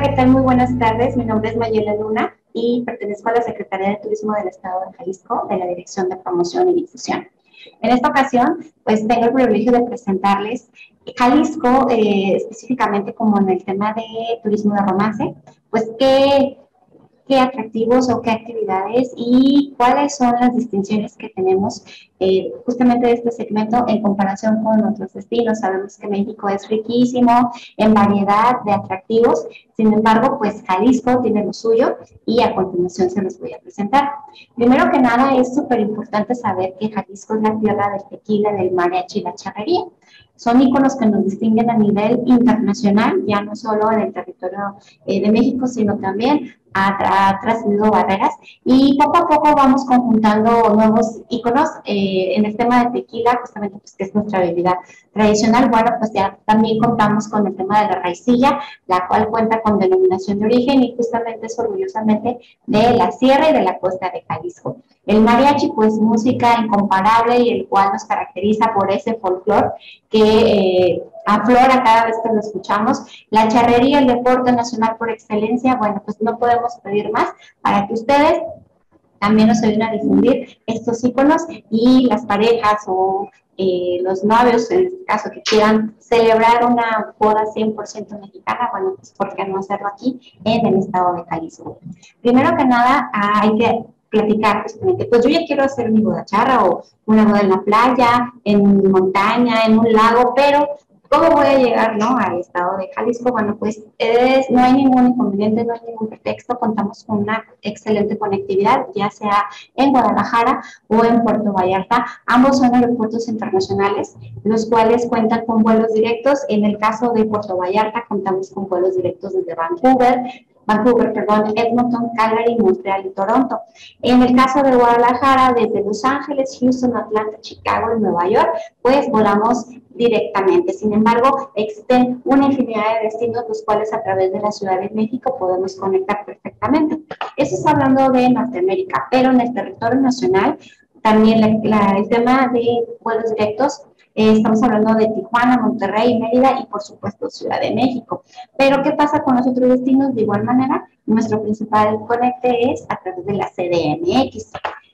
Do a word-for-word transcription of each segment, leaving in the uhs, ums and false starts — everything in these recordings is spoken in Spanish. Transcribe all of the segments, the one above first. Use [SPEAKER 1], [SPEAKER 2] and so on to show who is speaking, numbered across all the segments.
[SPEAKER 1] ¿qué tal? Muy buenas tardes. Mi nombre es Mayela Luna y pertenezco a la Secretaría de Turismo del Estado de Jalisco, de la Dirección de Promoción y Difusión. En esta ocasión, pues tengo el privilegio de presentarles Jalisco, eh, específicamente como en el tema de turismo de romance, pues qué, qué atractivos o qué actividades y cuáles son las distinciones que tenemos eh, justamente de este segmento en comparación con otros destinos. Sabemos que México es riquísimo en variedad de atractivos, sin embargo, pues Jalisco tiene lo suyo y a continuación se los voy a presentar. Primero que nada, es súper importante saber que Jalisco es la tierra del tequila, del mariachi y la charrería. Son íconos que nos distinguen a nivel internacional, ya no solo en el territorio eh, de México, sino también ha, ha trascendido barreras, y poco a poco vamos conjuntando nuevos íconos eh, en el tema de tequila, justamente pues que es nuestra bebida tradicional. Bueno, pues ya también contamos con el tema de la raicilla, la cual cuenta con denominación de origen y justamente es orgullosamente de la sierra y de la costa de Jalisco. El mariachi, pues música incomparable y el cual nos caracteriza por ese folclore que eh, aflora cada vez que lo escuchamos. La charrería, el deporte nacional por excelencia. Bueno, pues no podemos pedir más para que ustedes también nos ayuden a difundir estos íconos y las parejas o eh, los novios, en este caso, que quieran celebrar una boda cien por ciento mexicana. Bueno, pues ¿por qué no hacerlo aquí en el estado de Jalisco? Primero que nada, hay que platicar justamente, pues yo ya quiero hacer mi boda charra o una boda en la playa, en montaña, en un lago, pero ¿cómo voy a llegar, no, al estado de Jalisco? Bueno, pues es, no hay ningún inconveniente, no hay ningún pretexto, contamos con una excelente conectividad, ya sea en Guadalajara o en Puerto Vallarta. Ambos son aeropuertos internacionales, los cuales cuentan con vuelos directos. En el caso de Puerto Vallarta, contamos con vuelos directos desde Vancouver, Vancouver, perdón, Edmonton, Calgary, Montreal y Toronto. En el caso de Guadalajara, desde Los Ángeles, Houston, Atlanta, Chicago y Nueva York, pues volamos directamente. Sin embargo, existen una infinidad de destinos los cuales a través de la Ciudad de México podemos conectar perfectamente. Eso es hablando de Norteamérica, pero en el territorio nacional también la, la, el tema de vuelos directos, eh, estamos hablando de Tijuana, Monterrey, Mérida y por supuesto Ciudad de México. Pero ¿qué pasa con los otros destinos? De igual manera, nuestro principal conecte es a través de la C D M X.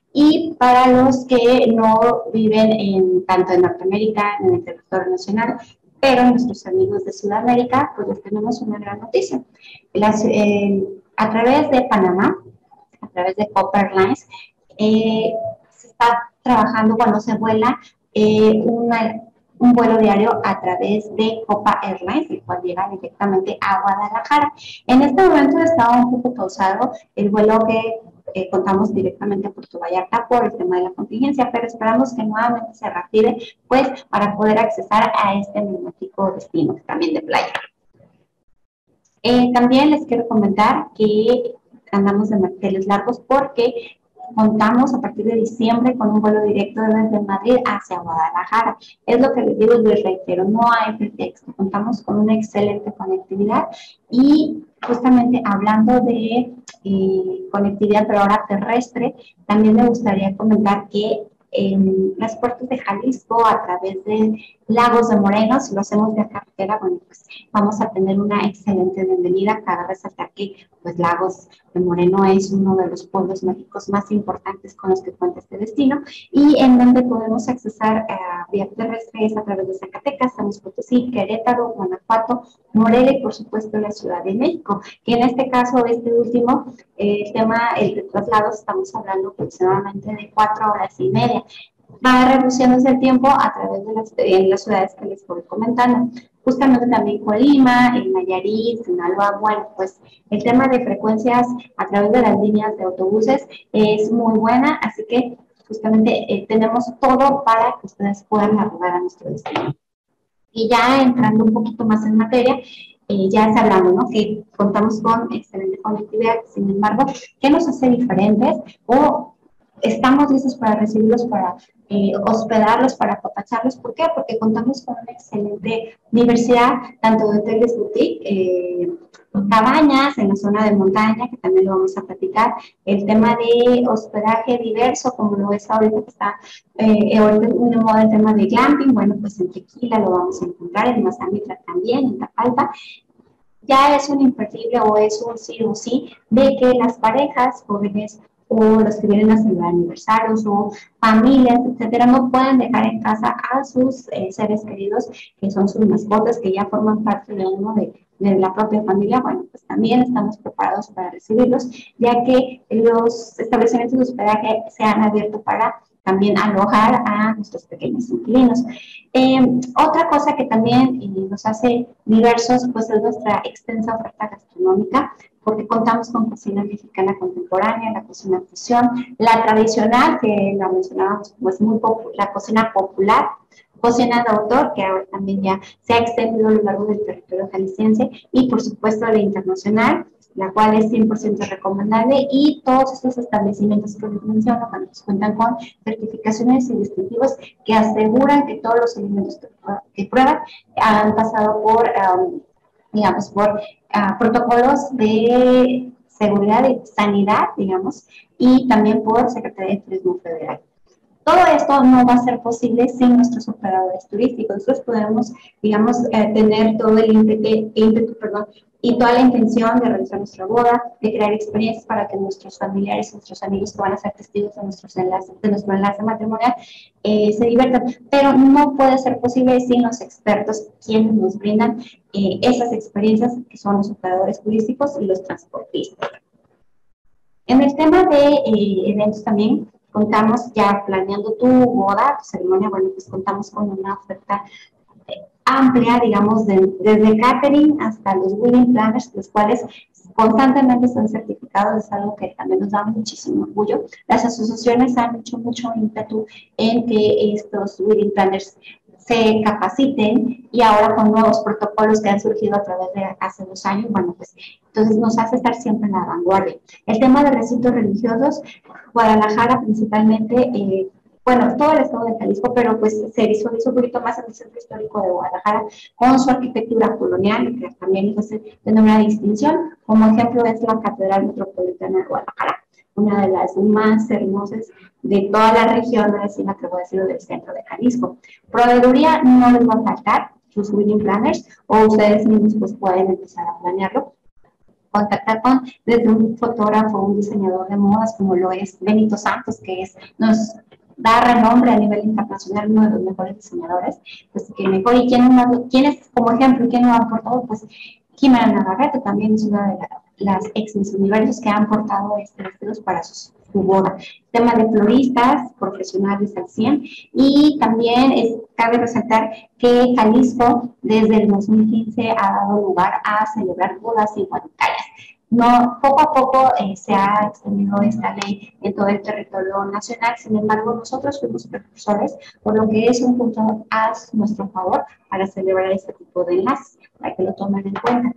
[SPEAKER 1] Y para los que no viven en, tanto en Norteamérica, en el territorio nacional, pero nuestros amigos de Sudamérica, pues les tenemos una gran noticia. Las, eh, a través de Panamá, a través de Copa Airlines, eh, se está trabajando cuando se vuela eh, una, un vuelo diario a través de Copa Airlines, el cual llega directamente a Guadalajara. En este momento estaba un poco pausado el vuelo que Eh, contamos directamente a Puerto Vallarta por el tema de la contingencia, pero esperamos que nuevamente se reactive, pues, para poder accesar a este emblemático destino, también de playa. Eh, también les quiero comentar que andamos de manteles largos porque contamos a partir de diciembre con un vuelo directo desde Madrid hacia Guadalajara. Es lo que les digo y les reitero, no hay pretexto, contamos con una excelente conectividad. Y justamente hablando de eh, conectividad, pero ahora terrestre, también me gustaría comentar que en las puertas de Jalisco, a través de Lagos de Moreno, si lo hacemos de carretera, bueno, pues vamos a tener una excelente bienvenida. Cabe resaltar que pues Lagos de Moreno es uno de los pueblos mágicos más importantes con los que cuenta este destino y en donde podemos accesar a vía terrestre es a través de Zacatecas, San Luis Potosí, Querétaro, Guanajuato, Morelia y por supuesto la Ciudad de México. Que en este caso, este último, eh, el tema, el de traslados, estamos hablando aproximadamente de cuatro horas y media. Va reduciéndose el tiempo a través de las, de las ciudades que les estoy comentando. Justamente también Colima, el Nayarit, Sinaloa. Bueno, pues el tema de frecuencias a través de las líneas de autobuses es muy buena, así que justamente eh, tenemos todo para que ustedes puedan arribar a nuestro destino. Y ya entrando un poquito más en materia, eh, ya está hablando, ¿no? Que contamos con excelente conectividad, sin embargo, ¿qué nos hace diferentes? O estamos listos para recibirlos, para eh, hospedarlos, para apapacharlos. ¿Por qué? Porque contamos con una excelente diversidad, tanto de hoteles boutique, eh, cabañas en la zona de montaña, que también lo vamos a platicar, el tema de hospedaje diverso, como lo es ahorita que está, eh, ahorita es muy de moda el tema de glamping. Bueno, pues en Tequila lo vamos a encontrar, en Mazamitla también, en Tapalpa. ya es un imperdible o es un sí o sí de que las parejas jóvenes o los que vienen a celebrar aniversarios o familias, etcétera, no pueden dejar en casa a sus eh, seres queridos, que son sus mascotas, que ya forman parte de uno de, de la propia familia. Bueno, pues también estamos preparados para recibirlos, ya que los establecimientos de hospedaje se han abierto para también alojar a nuestros pequeños inquilinos. Eh, otra cosa que también eh, nos hace diversos, pues es nuestra extensa oferta gastronómica, porque contamos con cocina mexicana contemporánea, la cocina fusión, la tradicional, que la mencionábamos, pues muy popular, la cocina popular, cocina de autor, que ahora también ya se ha extendido a lo largo del territorio jalisciense, y por supuesto la internacional, la cual es cien por ciento recomendable, y todos estos establecimientos que les menciono cuentan con certificaciones y distintivos que aseguran que todos los alimentos que, que prueban han pasado por, um, digamos, por uh, protocolos de seguridad y sanidad, digamos, y también por Secretaría de Turismo Federal. Todo esto no va a ser posible sin nuestros operadores turísticos. Nosotros podemos, digamos, eh, tener todo el ímpetu, ímpetu perdón, y toda la intención de realizar nuestra boda, de crear experiencias para que nuestros familiares, nuestros amigos que van a ser testigos de, nuestros enlaces, de nuestro enlace matrimonial eh, se diviertan. Pero no puede ser posible sin los expertos quienes nos brindan eh, esas experiencias, que son los operadores turísticos y los transportistas. En el tema de eh, eventos también, contamos ya planeando tu boda, tu ceremonia, bueno, pues contamos con una oferta amplia, digamos, de, desde catering hasta los wedding planners, los cuales constantemente están certificados, es algo que también nos da muchísimo orgullo. Las asociaciones han hecho mucho ímpetu en que estos wedding planners se capaciten, y ahora con nuevos protocolos que han surgido a través de hace dos años, bueno, pues entonces nos hace estar siempre en la vanguardia. El tema de recintos religiosos, Guadalajara principalmente, eh, bueno, todo el estado de Jalisco, pero pues se visualiza un poquito más en el centro histórico de Guadalajara, con su arquitectura colonial, que también nos hace tener una distinción. Como ejemplo es la Catedral Metropolitana de Guadalajara, una de las más hermosas de toda la región, así me atrevo a decirlo, del centro de Jalisco. Proveeduría no les va a faltar, sus wedding planners, o ustedes mismos pues pueden empezar a planearlo. Contactar con desde un fotógrafo, un diseñador de modas, como lo es Benito Santos, que es, nos da renombre a nivel internacional, uno de los mejores diseñadores, pues que mejor. ¿Y quién, quién es como ejemplo? ¿Quién lo ha aportado? Pues Jimena Navarrete también es una de la, las ex Miss Universos que han portado este vestidos para sus, su boda. Tema de floristas profesionales al cien, y también es, cabe resaltar que Jalisco desde el dos mil quince ha dado lugar a celebrar bodas igualitarias. No, poco a poco eh, se ha extendido esta ley en todo el territorio nacional. Sin embargo, nosotros fuimos precursores, por lo que es un punto a nuestro favor para celebrar este tipo de enlaces, para que lo tomen en cuenta.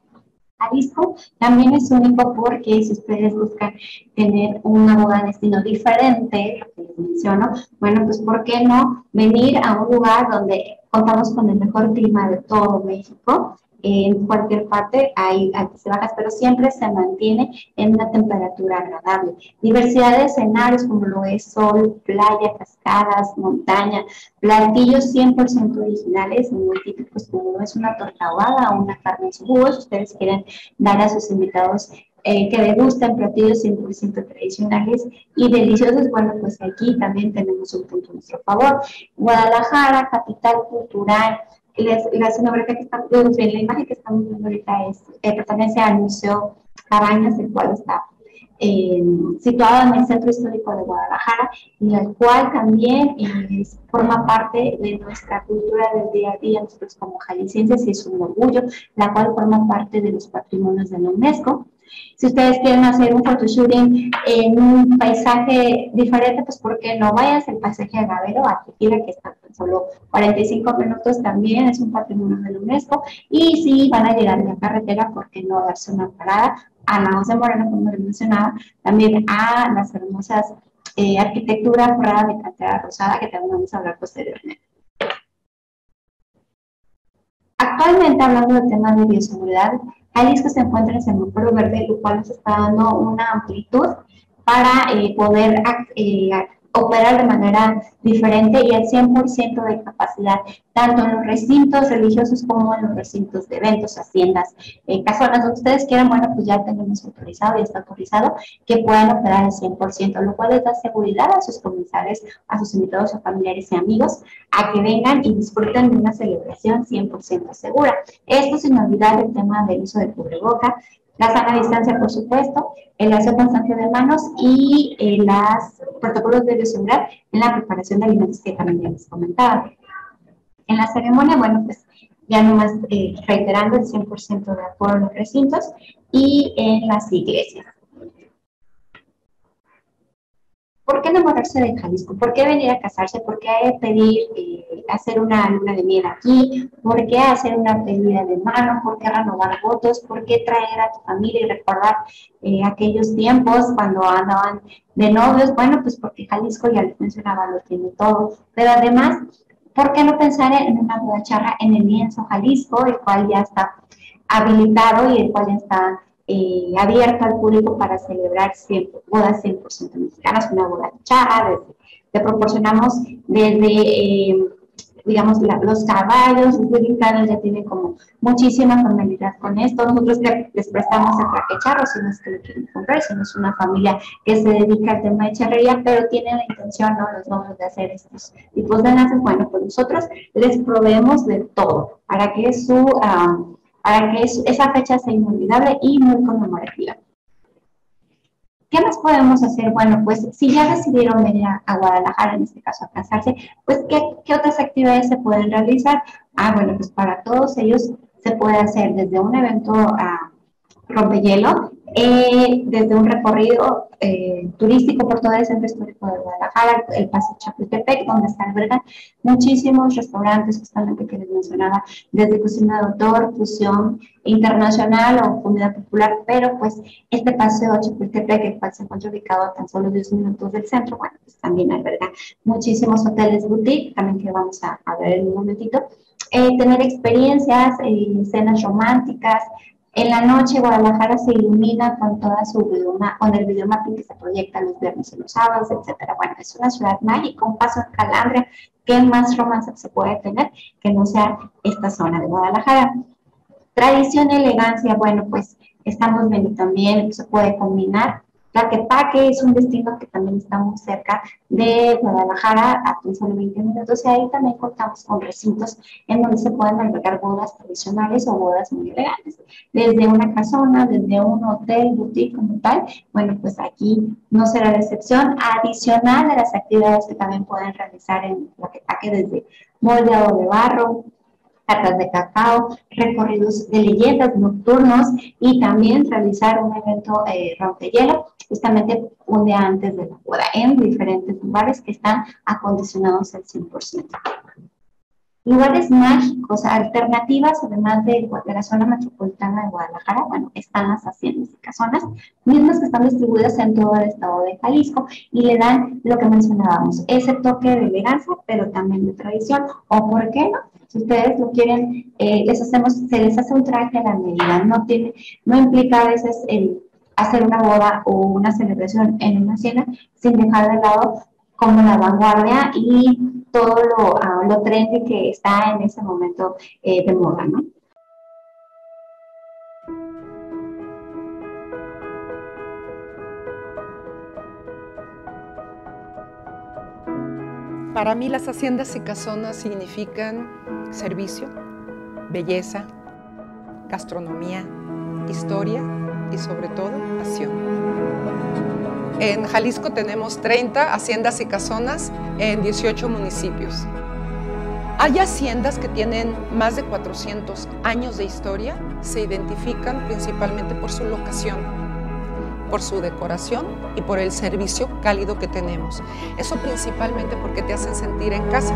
[SPEAKER 1] Jalisco también es único porque si ustedes buscan tener una boda de destino diferente, lo que les menciono, bueno, pues ¿por qué no venir a un lugar donde contamos con el mejor clima de todo México? En cualquier parte hay altas y bajas, pero siempre se mantiene en una temperatura agradable. Diversidad de escenarios como lo es sol, playa, cascadas, montaña, platillos cien por ciento originales, muy típicos como lo es una torta ahogada o una carne en su jugo. Si ustedes quieren dar a sus invitados eh, que degusten platillos cien por ciento tradicionales y deliciosos, bueno, pues aquí también tenemos un punto a nuestro favor. Guadalajara, capital cultural. La, la escenografía que estamos viendo, la imagen que estamos viendo ahorita es, eh, pertenece al Museo Cabañas, el cual está eh, situado en el centro histórico de Guadalajara, y el cual también eh, forma parte de nuestra cultura del día a día, nosotros como jaliscienses, y es un orgullo, la cual forma parte de los patrimonios de la UNESCO. Si ustedes quieren hacer un photoshooting en un paisaje diferente, pues ¿por qué no? Vayas al paisaje agavero, a Tequila, que está en solo cuarenta y cinco minutos, también es un patrimonio de la UNESCO. Y si van a llegar en la carretera, ¿por qué no darse una parada a Lagos de Moreno, como les mencionaba? También a las hermosas eh, arquitectura forrada de cantera rosada, que también vamos a hablar posteriormente. Actualmente, hablando del tema de bioseguridad, Jalisco se encuentra en semáforo verde, lo cual nos está dando una amplitud para eh, poder eh, operar de manera diferente y al cien por ciento de capacidad, tanto en los recintos religiosos como en los recintos de eventos, haciendas, eh, casonas, donde ustedes quieran. Bueno, pues ya tenemos autorizado y está autorizado que puedan operar al cien por ciento, lo cual les da seguridad a sus comensales, a sus invitados, a familiares y amigos, a que vengan y disfruten de una celebración cien por ciento segura. Esto sin olvidar el tema del uso de cubreboca, la sana distancia, por supuesto, el aseo constante de manos y eh, los protocolos de bioseguridad en la preparación de alimentos que también ya les comentaba. En la ceremonia, bueno, pues ya nomás eh, reiterando el cien por ciento de aforo en los recintos y en las iglesias. ¿Por qué enamorarse de Jalisco? ¿Por qué venir a casarse? ¿Por qué pedir, eh, hacer una luna de miel aquí? ¿Por qué hacer una pedida de mano? ¿Por qué renovar votos? ¿Por qué traer a tu familia y recordar eh, aquellos tiempos cuando andaban de novios? Bueno, pues porque Jalisco, ya les mencionaba, lo tiene todo. Pero además, ¿por qué no pensar en una boda charra en el lienzo Jalisco, el cual ya está habilitado y el cual ya está Eh, abierto al público para celebrar siempre, bodas cien por ciento mexicanas, una boda charra? Desde, te proporcionamos desde, eh, digamos, la, los caballos, los mexicanos ya tienen como muchísima familiaridad con esto. Nosotros les, les prestamos el traje charro, si no es que lo quieren comprar, si no es una familia que se dedica al tema de charrería, pero tienen la intención, ¿no?, los novios, de hacer estos tipos de danzas. Bueno, pues nosotros les proveemos de todo para que su... Um, para que esa fecha sea inolvidable y muy conmemorativa. ¿Qué más podemos hacer? Bueno, pues si ya decidieron venir a, a Guadalajara, en este caso a casarse, pues ¿qué, qué otras actividades se pueden realizar? Ah, bueno, pues para todos ellos se puede hacer desde un evento a rompehielo, eh, desde un recorrido eh, turístico por todo el centro histórico de Guadalajara, el Paseo Chapultepec, donde se albergan muchísimos restaurantes, justamente que les mencionaba, desde cocina de autor, fusión internacional o comida popular, pero pues este Paseo Chapultepec, el cual se encuentra ubicado a tan solo diez minutos del centro, bueno, pues también alberga muchísimos hoteles boutique, también que vamos a, a ver en un momentito. Eh, tener experiencias, eh, cenas románticas. En la noche Guadalajara se ilumina con toda su videoma, con el videomapping que se proyecta los viernes y los sábados, etcétera. Bueno, es una ciudad mágica, un paso en Calandria. ¿Qué más romance se puede tener que no sea esta zona de Guadalajara? Tradición y elegancia, bueno, pues estamos viendo también, se puede combinar. Tlaquepaque es un destino que también está muy cerca de Guadalajara, a tan solo veinte minutos, y ahí también contamos con recintos en donde se pueden albergar bodas tradicionales o bodas muy elegantes, desde una casona, desde un hotel, boutique como tal. Bueno, pues aquí no será la excepción, adicional a las actividades que también pueden realizar en Tlaquepaque, desde moldeado de barro, tartas de cacao, recorridos de leyendas nocturnos y también realizar un evento eh, rompehielo justamente un día antes de la boda en diferentes lugares que están acondicionados al cien por ciento. Lugares mágicos, alternativas, además de, de la zona metropolitana de Guadalajara, bueno, están las haciendas y casonas, mismas que están distribuidas en todo el estado de Jalisco y le dan lo que mencionábamos, ese toque de elegancia, pero también de tradición, o por qué no, si ustedes lo quieren, eh, les hacemos, se les hace un traje a la medida, no, tiene, no implica a veces el hacer una boda o una celebración en una hacienda sin dejar de lado como la vanguardia y todo lo, uh, lo trendy que está en ese momento eh, de moda, ¿no?
[SPEAKER 2] Para mí las haciendas y casonas significan servicio, belleza, gastronomía, historia y sobre todo pasión. En Jalisco tenemos treinta haciendas y casonas en dieciocho municipios. Hay haciendas que tienen más de cuatrocientos años de historia, se identifican principalmente por su locación, por su decoración y por el servicio cálido que tenemos. Eso principalmente porque te hacen sentir en casa.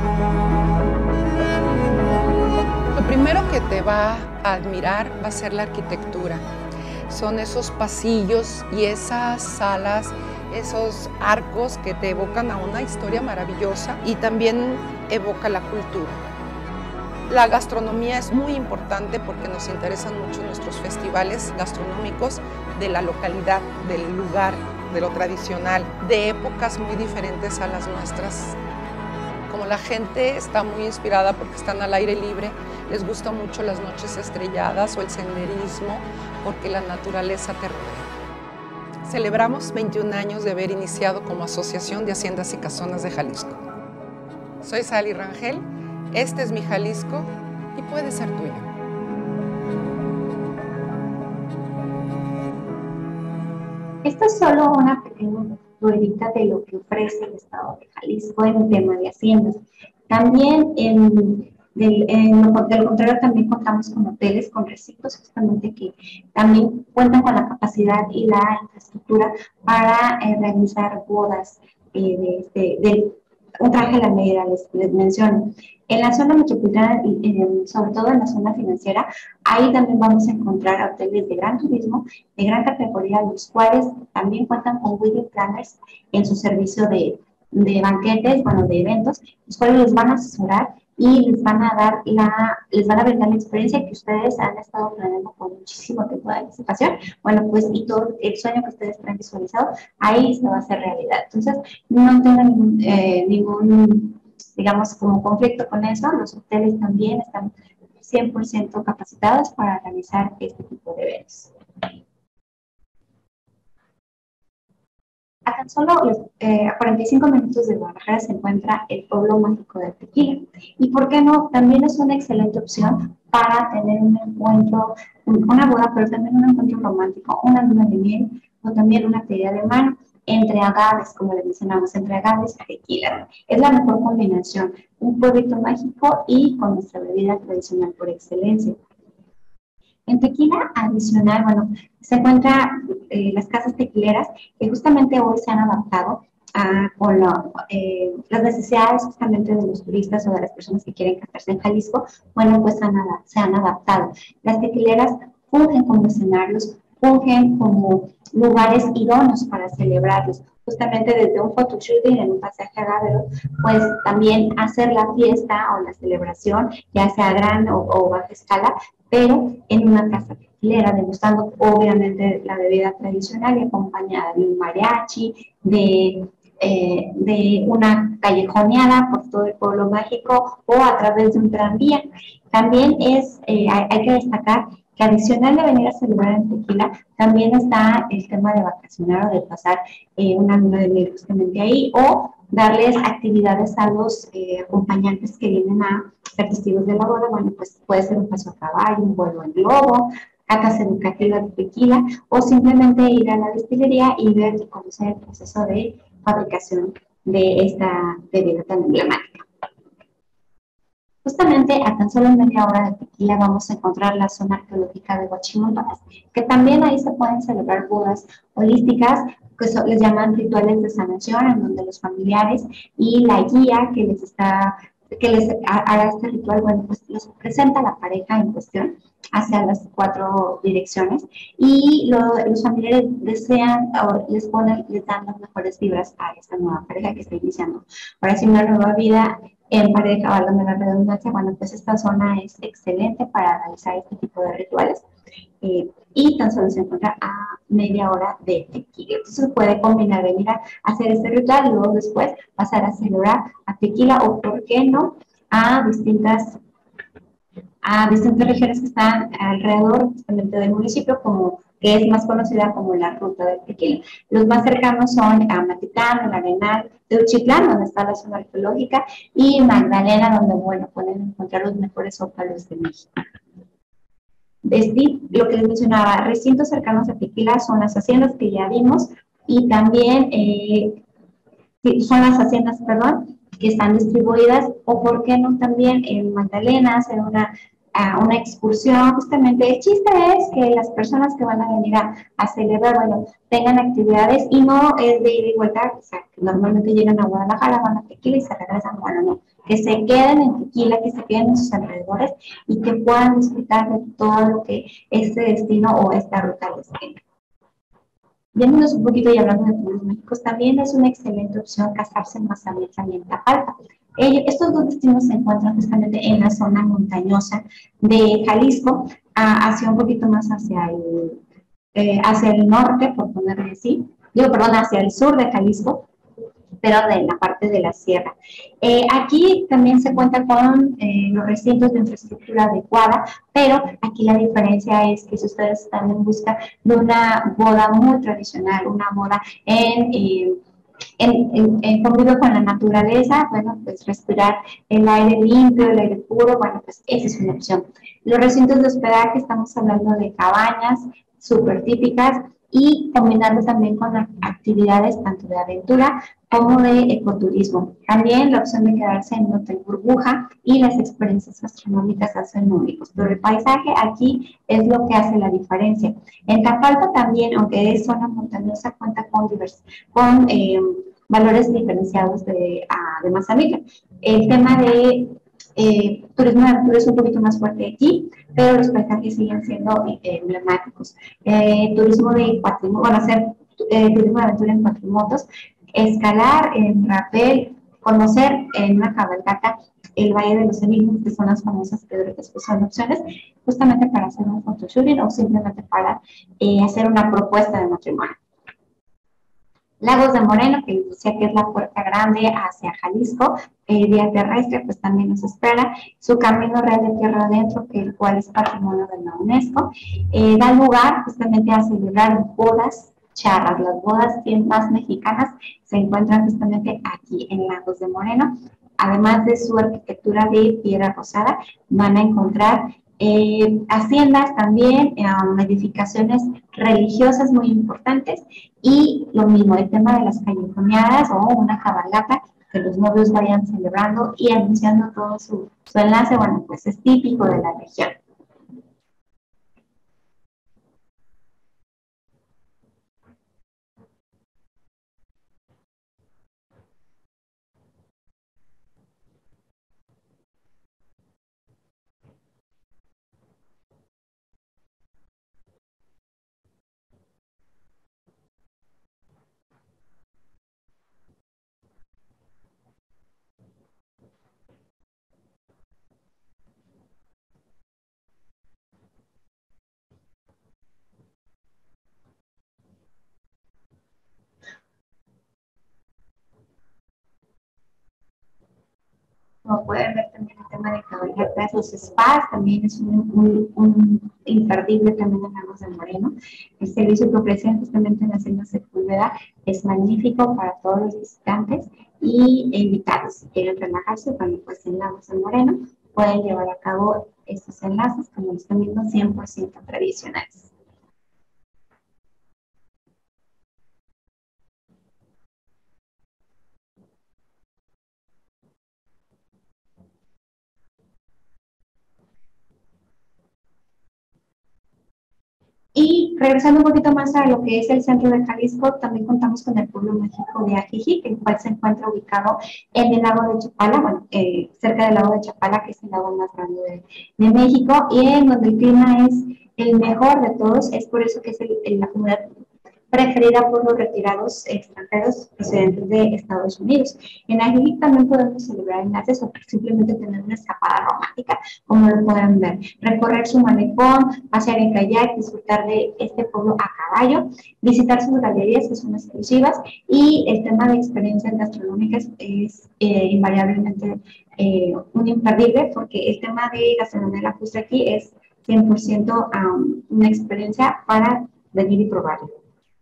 [SPEAKER 2] Lo primero que te va a admirar va a ser la arquitectura. Son esos pasillos y esas salas, esos arcos que te evocan a una historia maravillosa y también evoca la cultura. La gastronomía es muy importante porque nos interesan mucho nuestros festivales gastronómicos de la localidad, del lugar de lo tradicional, de épocas muy diferentes a las nuestras. Como la gente está muy inspirada porque están al aire libre, les gusta mucho las noches estrelladas o el senderismo porque la naturaleza te rodea. Celebramos veintiún años de haber iniciado como Asociación de Haciendas y Casonas de Jalisco. Soy Sally Rangel, este es mi Jalisco y puede ser tuyo.
[SPEAKER 1] Esto es solo una pequeña ruedita de lo que ofrece el Estado de Jalisco en el tema de haciendas. También, en, del, en lo, del contrario, también contamos con hoteles, con recintos justamente que también cuentan con la capacidad y la infraestructura para eh, realizar bodas eh, de, de, de un traje a la medida, les, les menciono. En la zona metropolitana, y sobre todo en la zona financiera, ahí también vamos a encontrar hoteles de gran turismo, de gran categoría, los cuales también cuentan con wedding planners en su servicio de, de banquetes, bueno, de eventos, los cuales les van a asesorar y les van a dar la, les van a brindar la experiencia que ustedes han estado planeando por muchísimo tiempo de anticipación. Bueno, pues y todo el sueño que ustedes han visualizado, ahí se va a hacer realidad. Entonces, no tengan ningún, eh, ningún digamos, como conflicto con eso. Los hoteles también están cien por ciento capacitados para realizar este tipo de eventos. A tan solo eh, a cuarenta y cinco minutos de Guadalajara se encuentra el pueblo mágico de Tequila. Y por qué no, también es una excelente opción para tener un encuentro, una boda, pero también un encuentro romántico, una luna de miel o también una pedida de mano entre agaves, como le mencionamos, entre agaves y tequila. Es la mejor combinación, un pueblito mágico y con nuestra bebida tradicional por excelencia. En Tequila, adicional, bueno, se encuentran eh, las casas tequileras que justamente hoy se han adaptado a, con lo, eh, las necesidades justamente de los turistas o de las personas que quieren casarse en Jalisco. Bueno, pues han, se han adaptado. Las tequileras fungen como escenarios, fungen como lugares idóneos para celebrarlos. Justamente desde un photoshooting en un pasaje agávero, pues también hacer la fiesta o la celebración, ya sea a gran o, o baja escala, pero en una casa tequilera, degustando obviamente la bebida tradicional y acompañada de un mariachi, de, eh, de una callejoneada por todo el pueblo mágico o a través de un tranvía. También es, eh, hay, hay que destacar que adicional de venir a celebrar en Tequila, también está el tema de vacacionar o de pasar eh, una luna de miel justamente ahí, o darles actividades a los eh, acompañantes que vienen a ser testigos de la boda. Bueno, pues puede ser un paso a caballo, un vuelo en globo, catas educativas de tequila, o simplemente ir a la destilería y ver y conocer el proceso de fabricación de esta bebida tan emblemática. Justamente a tan solo media hora de Tequila vamos a encontrar la zona arqueológica de Huachimontones, que también ahí se pueden celebrar bodas holísticas, que so, les llaman rituales de sanación, en donde los familiares y la guía que les está, que les haga este ritual, bueno, pues les presenta la pareja en cuestión hacia las cuatro direcciones, y lo, los familiares desean o les ponen, les dan las mejores vibras a esta nueva pareja que está iniciando. Ahora sí, una nueva vida en pareja, válgame la redundancia. Bueno, pues esta zona es excelente para realizar este tipo de rituales, eh, y tan solo se encuentra a media hora de Tequila. Entonces se puede combinar, venir a hacer este ritual y luego después pasar a celebrar a Tequila, o por qué no, a distintas, a distintas regiones que están alrededor justamente del municipio, como que es más conocida como la Ruta del Tequila. Los más cercanos son a Matitán, El Arenal, Teuchitlán, donde está la zona arqueológica, y Magdalena, donde, bueno, pueden encontrar los mejores zócalos de México. Desde lo que les mencionaba, recintos cercanos a Tequila son las haciendas que ya vimos, y también eh, son las haciendas, perdón, que están distribuidas, o por qué no también en Magdalena hacer una a una excursión. Justamente el chiste es que las personas que van a venir a, a celebrar, bueno, tengan actividades, y no es de ida y vuelta, o sea, que normalmente llegan a Guadalajara, van a Tequila y se regresan. Bueno, no, que se queden en Tequila, que se queden en sus alrededores y que puedan disfrutar de todo lo que este destino o esta ruta les tiene. Viéndonos un poquito y hablando de pueblos mágicos, también es una excelente opción casarse en Mazamitla y en Tapalpa. Ellos, estos dos destinos se encuentran justamente en la zona montañosa de Jalisco, a, hacia un poquito más hacia el, eh, hacia el norte, por ponerlo así, digo, perdón, hacia el sur de Jalisco, pero de la parte de la sierra. Eh, aquí también se cuenta con eh, los recintos de infraestructura adecuada, pero aquí la diferencia es que si ustedes están en busca de una boda muy tradicional, una boda en... Eh, En, en, en, convivio con la naturaleza, bueno, pues respirar el aire limpio, el aire puro, bueno, pues esa es una opción. Los recintos de hospedaje, estamos hablando de cabañas súper típicas y combinarlo también con actividades tanto de aventura como de ecoturismo. También la opción de quedarse en un hotel burbuja y las experiencias gastronómicas hacen únicos. Pero el paisaje aquí es lo que hace la diferencia. En Tapalpa también, aunque es zona montañosa, cuenta con, divers, con eh, valores diferenciados de, uh, de Mazamitla. El tema de eh, turismo de aventura es un poquito más fuerte aquí, pero los paisajes siguen siendo eh, emblemáticos. Eh, turismo de cuatrimotos, bueno, hacer eh, turismo de aventura en cuatrimotos, escalar en rapel, conocer en una cabalgata el Valle de los Enigmas, que son las famosas piedretas, que son opciones justamente para hacer un photoshooting o simplemente para eh, hacer una propuesta de matrimonio. Lagos de Moreno, que les decía que es la puerta grande hacia Jalisco, eh, vía terrestre, pues también nos espera. Su camino real de tierra adentro, que el cual es patrimonio de la UNESCO, eh, da lugar justamente a celebrar bodas charras. Las bodas más mexicanas se encuentran justamente aquí en Lagos de Moreno. Además de su arquitectura de piedra rosada, van a encontrar eh, haciendas también, eh, edificaciones religiosas muy importantes y lo mismo, el tema de las callejoneadas o una cabalgata que los novios vayan celebrando y anunciando todo su, su enlace, bueno, pues es típico de la región. Como pueden ver también el tema de cabalgatas, los spas también es un, un, un imperdible también en Lagos de Moreno. El servicio que ofrecen justamente en la Hacienda Sepúlveda es magnífico para todos los visitantes y invitados. Si quieren relajarse, bueno, pues en Lagos de Moreno pueden llevar a cabo estos enlaces, como están viendo, cien por ciento tradicionales. Y regresando un poquito más a lo que es el centro de Jalisco, también contamos con el pueblo mágico de Ajijic, el cual se encuentra ubicado en el lago de Chapala, bueno, eh, cerca del lago de Chapala, que es el lago más grande de, de México, y en donde el clima es el mejor de todos. Es por eso que es el, el, la comunidad preferida por los retirados extranjeros procedentes de Estados Unidos. En Ajijic también podemos celebrar enlaces o simplemente tener una escapada romántica, como lo pueden ver. Recorrer su malecón, pasear en kayak, disfrutar de este pueblo a caballo, visitar sus galerías que son exclusivas y el tema de experiencias gastronómicas es eh, invariablemente eh, un imperdible porque el tema de gastronomía lacustre aquí es cien por ciento um, una experiencia para venir y probarlo.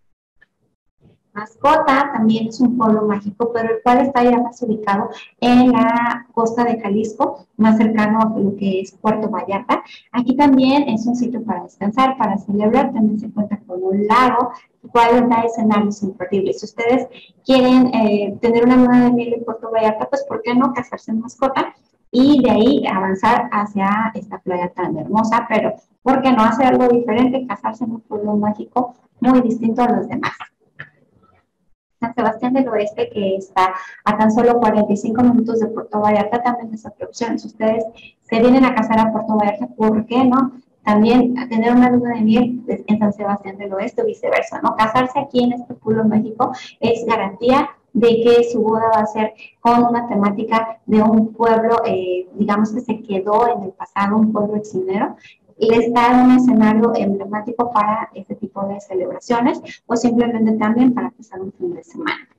[SPEAKER 1] Mascota también es un pueblo mágico, pero el cual está ya más ubicado en la costa de Jalisco, más cercano a lo que es Puerto Vallarta. Aquí también es un sitio para descansar, para celebrar, también se cuenta con un lago, el cual da escenarios imperdibles. Si ustedes quieren eh, tener una luna de miel en Puerto Vallarta, pues ¿por qué no casarse en mascota? Y de ahí avanzar hacia esta playa tan hermosa, pero ¿por qué no hacer algo diferente? Casarse en un pueblo mágico muy distinto a los demás. San Sebastián del Oeste, que está a tan solo cuarenta y cinco minutos de Puerto Vallarta, también es otra opción. Si ustedes se vienen a casar a Puerto Vallarta, ¿por qué no? También tener una luna de miel en San Sebastián del Oeste o viceversa, ¿no? Casarse aquí en este pueblo México es garantía de que su boda va a ser con una temática de un pueblo, eh, digamos que se quedó en el pasado, un pueblo eximero, les da un escenario emblemático para este tipo de celebraciones o simplemente también para pasar un fin de semana.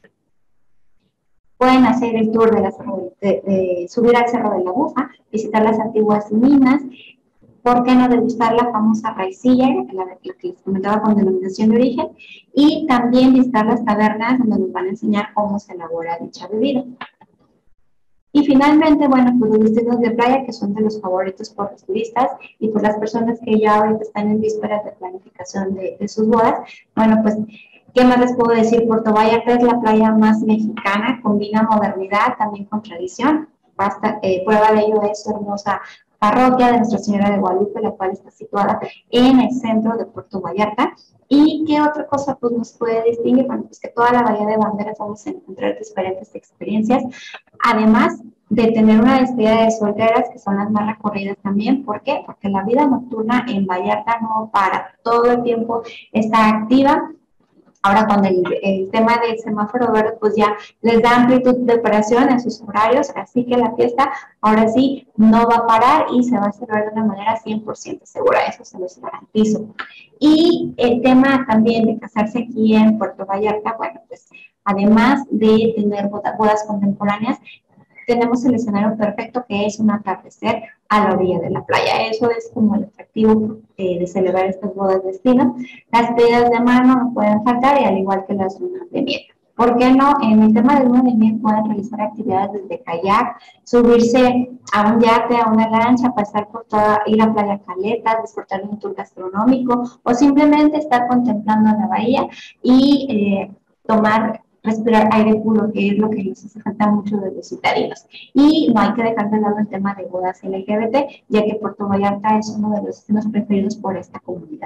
[SPEAKER 1] Pueden hacer el tour de, la, de, de subir al Cerro de la Bufa, visitar las antiguas minas, ¿por qué no degustar la famosa raicilla, la, la que les comentaba con denominación de origen? Y también visitar las tabernas donde nos van a enseñar cómo se elabora dicha bebida. Y finalmente, bueno, pues los destinos de playa que son de los favoritos por los turistas y por las personas que ya ahorita están en vísperas de planificación de, de sus bodas. Bueno, pues, ¿qué más les puedo decir? Puerto Vallarta es la playa más mexicana, combina modernidad también con tradición. Basta, eh, prueba de ello es su hermosa parroquia de Nuestra Señora de Guadalupe, la cual está situada en el centro de Puerto Vallarta. ¿Y qué otra cosa pues, nos puede distinguir? Bueno, pues que toda la bahía de banderas vamos a encontrar diferentes experiencias, además de tener una despedida de solteras que son las más recorridas también. ¿Por qué? Porque la vida nocturna en Vallarta no para, todo el tiempo está activa. Ahora con el, el tema del semáforo verde, pues ya les da amplitud de operación en sus horarios, así que la fiesta ahora sí no va a parar y se va a celebrar de una manera cien por ciento segura, eso se los garantizo. Y el tema también de casarse aquí en Puerto Vallarta, bueno, pues además de tener bodas, bodas contemporáneas, tenemos el escenario perfecto que es un atardecer a la orilla de la playa. Eso es como el atractivo eh, de celebrar estas bodas de destino. Las pedidas de mano no pueden faltar y al igual que las lunas de miel. ¿Por qué no? En el tema de luna de miel pueden realizar actividades desde kayak, subirse a un yate, a una lancha, pasar por toda, ir a Playa Caleta, disfrutar de un tour gastronómico o simplemente estar contemplando la bahía y eh, tomar respirar aire puro, que es lo que les hace falta mucho de los citadinos. Y no hay que dejar de lado el tema de bodas L G B T, ya que Puerto Vallarta es uno de los destinos preferidos por esta comunidad.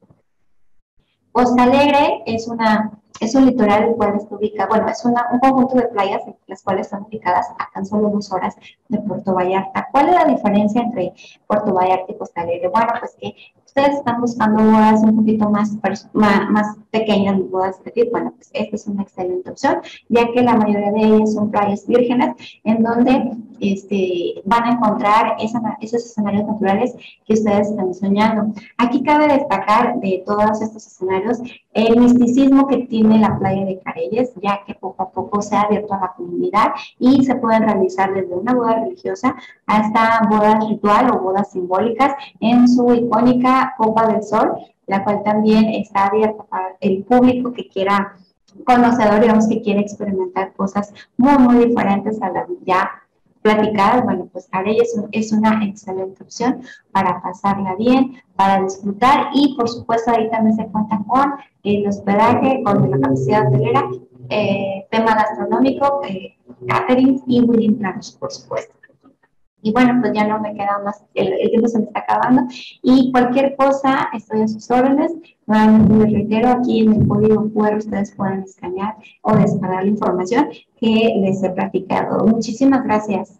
[SPEAKER 1] Costa Alegre es, una, es un litoral el cual está ubicado, bueno, es una, un conjunto de playas las cuales están ubicadas a tan solo dos horas de Puerto Vallarta. ¿Cuál es la diferencia entre Puerto Vallarta y Costa Alegre? Bueno, pues que ustedes están buscando bodas un poquito más, más, más pequeñas, bodas de tipo, bueno, pues esta es una excelente opción, ya que la mayoría de ellas son playas vírgenes, en donde este, van a encontrar esa, esos escenarios naturales que ustedes están soñando. Aquí cabe destacar de todos estos escenarios el misticismo que tiene la playa de Careyes, ya que poco a poco se ha abierto a la comunidad y se pueden realizar desde una boda religiosa hasta bodas ritual o bodas simbólicas en su icónica Copa del Sol, la cual también está abierta para el público que quiera, conocedor, digamos, que quiere experimentar cosas muy, muy diferentes a las ya platicadas. Bueno, pues Careyes es una excelente opción para pasarla bien, para disfrutar y por supuesto ahí también se cuenta con el hospedaje, con la capacidad hotelera, eh, tema gastronómico, eh, catering y wedding planners, por supuesto. Y bueno, pues ya no me queda más, el, el tiempo se me está acabando y cualquier cosa estoy a sus órdenes. Nuevamente les reitero, aquí en el código cu erre ustedes pueden escanear o descargar la información que les he platicado. Muchísimas gracias.